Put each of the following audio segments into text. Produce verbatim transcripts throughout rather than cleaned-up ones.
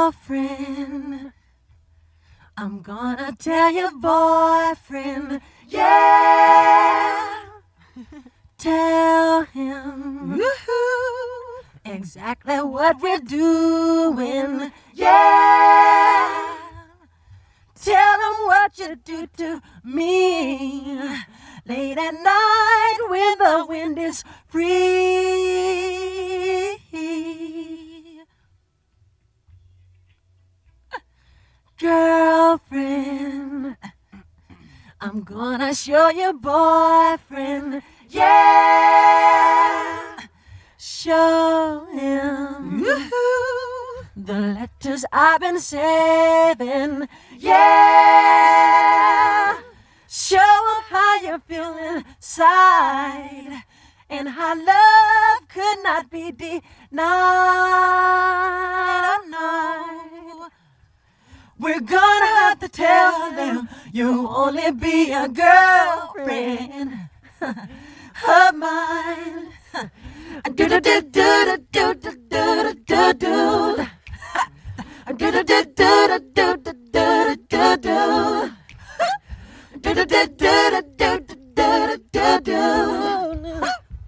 girlfriend. I'm gonna tell your boyfriend, yeah. Tell him woo-hoo, exactly what we're doing, yeah. Tell him what you do to me late at night when the wind is free. Girlfriend, I'm gonna show your boyfriend, yeah. Show him woo-hoo, the letters I've been saving, yeah. Show him how you feel inside and how love could not be denied. Oh, no. We're gonna have to tell them you'll only be a girlfriend of mine. Do do do do do do do do do. Do do do do do do do do do. Do do do do do do do do.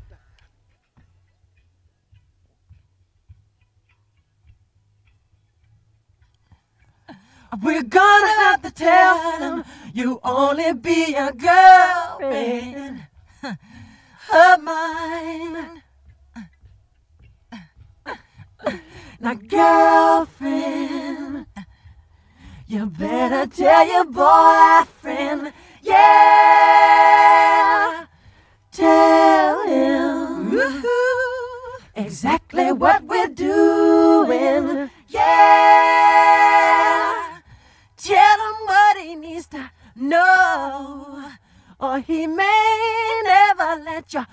We're gonna have to tell them you only be a girlfriend of mine. Now, girlfriend, you better tell your boyfriend, yeah. Tell him woo-hoo, exactly what we're doing, yeah. Tell him what he needs to know, or he may never let you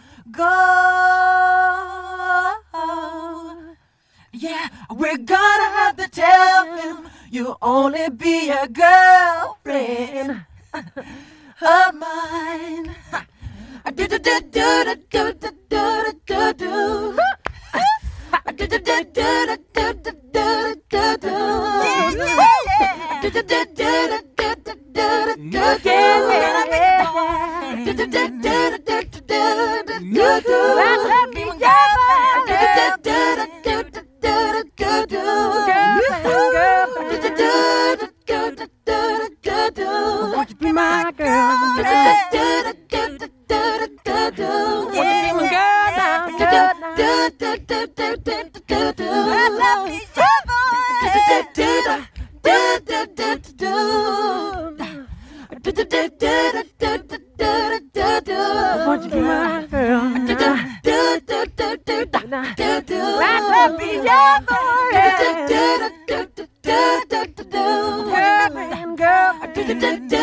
go. Yeah, we're gonna have to tell him you'll only be a girlfriend of mine. Do do do do do do do do do do. Do do do do do do do do do. Do do do do do do do do do. Do do do do do do do. Let me won't you be my girl? Won't you be my girl now? Let me won't you be my girl? Let me be your boy. Girl, girl.